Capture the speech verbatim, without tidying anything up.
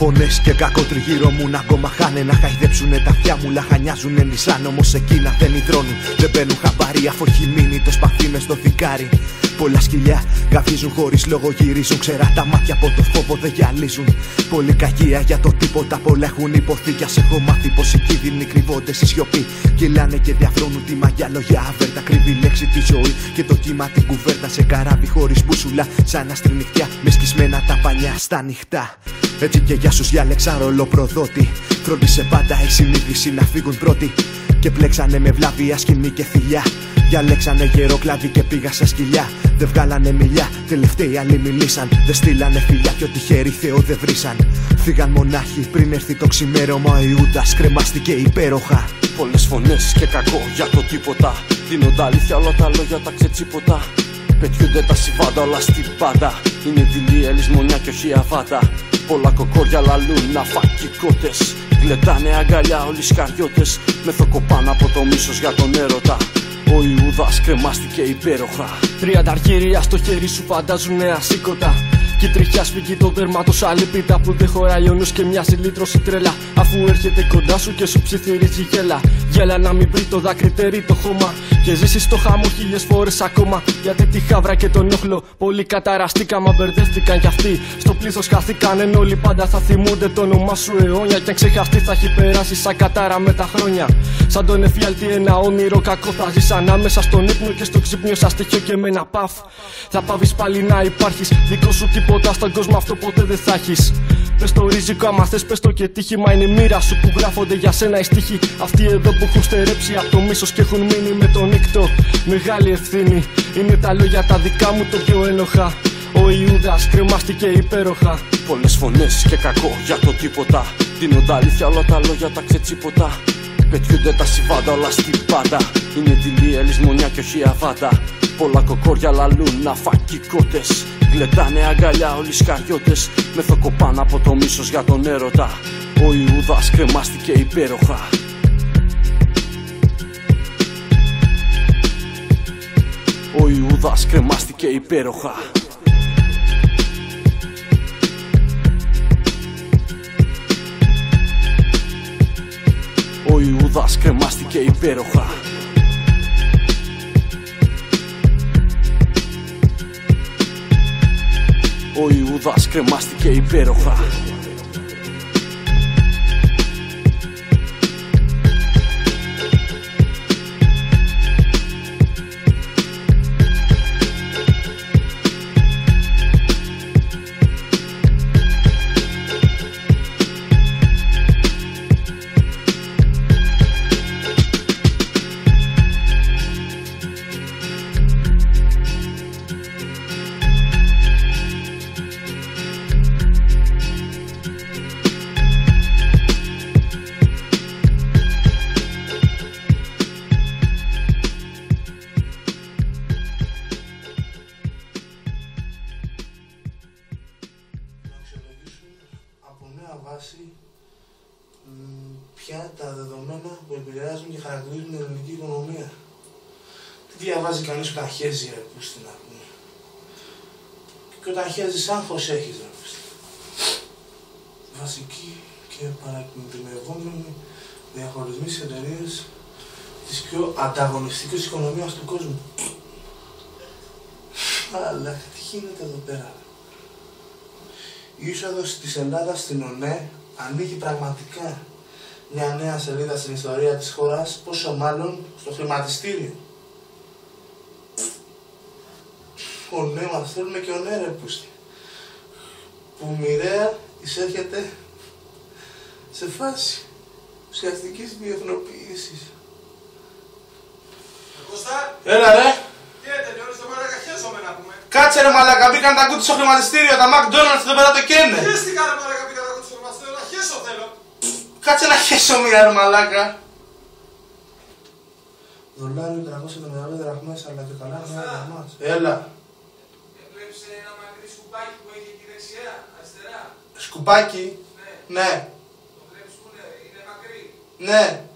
φωνές και κακό τριγύρω μου να ακόμα χάνε. Να χαϊδέψουνε τα αυτιά μου, λαχανιάζουνε νησάν. Όμως εκείνα δεν υδρώνουν, δεν παίρνουν χαμπάρι. Αφού έχει μείνει το σπαθί μες στο δικάρι. Πολλά σκυλιά γαβίζουν χωρίς λόγο, γυρίζουν ξερά τα μάτια από το φόβο δεν γυαλίζουν. Πολύ κακία για το τίποτα, πολλά έχουν υποθεί. Κι ας έχω μάθει πως οι κίνδυνοι κρυβόνται στη σιωπή. Κυλάνε και διαφρώνουν τη μαγιά λόγια άβερτα. Κρύβει λέξη τη ζωή και το κύμα την κουβέρτα. Σε καράβι χωρίς μπούσουλα, σαν αστρινυχτιά με σκισμένα τα πανιά στα νυχτά. Έτσι και για σους διάλεξα ρόλο προδότη. Φρόντισε πάντα η συνείδηση να φύγουν πρώτοι. Και πλέξανε με βλάβια σκηνή και θηλιά. Διαλέξανε γερό κλάδι και πήγα στα σκυλιά. Δεν βγάλανε μιλιά, τελευταίοι άλλοι μιλήσαν. Δεν στείλανε φιλιά κι ό,τι χέρι Θεό δεν βρήσαν. Φύγαν μονάχοι πριν έρθει το ξημέρωμα. Ο Ιούδας κρεμάστηκε υπέροχα. Πολλές φωνές και κακό για το τίποτα. Δίνονται αλήθεια όλα τα λόγια τα ξετσίποτα. Πετιούνται τα συμβάντα όλα στην πάντα. Είναι δειλή ελισμονιά κι όχι αβάτα. Πολλά κοκόρια λαλούν αφακικότες. Γλεντάνε αγκαλιά όλοι σκαριώτες. Μεθοκοπάνε από το μίσος για τον έρωτα. Ο Ιούδας κρεμάστηκε υπέροχα. Τριάντα αργύρια στο χέρι σου φαντάζουνε ασήκωτα. Κι η τριχιά σφίγγει το δέρμα του σαλίπιτα που δεν χωράει ο νους και μοιάζει λύτρωση τρέλα. Αφού έρχεται κοντά σου και σου ψιθυρίζει γέλα. Γέλα να μην βρει το δάκρυ το χώμα. Και ζήσεις το χάμο χίλιες φορές ακόμα. Γιατί τη χάβρα και τον όχλο πολύ καταραστήκα. Μα μπερδεύτηκαν κι αυτοί. Στο πλήθος χαθήκαν ενώ όλοι πάντα θα θυμούνται το όνομά σου αιώνια. Κι αν ξεχαστεί θα έχει περάσει σαν κατάρα με τα χρόνια. Σαν τον εφιάλτη ένα όνειρο κακό θα ζεις ανάμεσα στον ύπνο και στο ξύπνιο. Σαν στοιχείο και με ένα παφ. Θα πάβεις πάλι να υπάρχεις. Δικό σου τίποτα στον κόσμο αυτό ποτέ δεν θα έχεις. Πες το ρίζικο άμα θες, πες το και τύχημα. Είναι η μοίρα σου που γράφονται για σένα οι στίχοι. Αυτοί εδώ που έχουν στερέψει από το μίσος και έχουν μείνει με τον νύκτο. Μεγάλη ευθύνη είναι τα λόγια τα δικά μου το πιο ένοχα. Ο Ιούδας κρεμάστηκε υπέροχα. Πολλές φωνές και κακό για το τίποτα. Δίνονται αλήθεια όλα τα λόγια τα ξετσίποτα. Πετιούνται τα συμβάντα όλα στην πάντα. Είναι δειλή ελισμονιά κι όχι αβάτα. Πολλά κοκόρια λαλούν αφακικότες. Γλεντάνε αγκαλιά όλοι σκαριώτες. Μεθοκοπάνε από το μίσος για τον έρωτα. Ο Ιούδας κρεμάστηκε υπέροχα. Ο Ιούδας κρεμάστηκε υπέροχα. Ο Ιούδας κρεμάστηκε υπέροχα. Ο Ιούδας κρεμάστηκε υπέροχα. Βάση ποια τα δεδομένα που επηρεάζουν και χαρακτηρίζουν την ελληνική οικονομία. Τι διαβάζει κανείς όταν χέζει, ρε πούστη, να πούμε. Και όταν χέζεις άγχος έχεις, ρε πούστη. Βασική και παρακινδυνευόμενη διαχωρισμοί στις εταιρείες της πιο ανταγωνιστικής οικονομίας του κόσμου. Αλλά τι γίνεται εδώ πέρα. Η είσοδος της Ελλάδας στην ΟΝΕ ανοίγει πραγματικά μια νέα σελίδα στην ιστορία της χώρας, πόσο μάλλον στο χρηματιστήριο. Ο ναι μας θέλουμε και ο ναι ρε πούστη, που μοιραία εισέρχεται σε φάση ουσιαστικής διεθνοποίησης. Κώστα! Έλα ρε! Τι τελειώνεις το μαλάκα, χέζομαι να πούμε. Κάτσε ρε μαλάκα, μπήκαν τα κούτι στο χρηματιστήριο, τα McDonald's εδώ πέρα το καίνε. Χέστηκα ρε μαλάκα, μπήκαν τα κούτι στο χρηματιστήριο, να χέσω θέλω. Κάτσε να χέσω μία ρε μαλάκα. Δολάριο τριακόσια εβδομήντα πέντε δραχμές, αλλά και καλά μια δραχμάς. Έλα. Βλέπεις ένα μακρύ σκουπάκι που έχει εκεί δεξιά, αριστερά. Σκουπάκι. Ναι. Ναι. Το βλέπεις που είναι, είναι μακρύ. Ναι.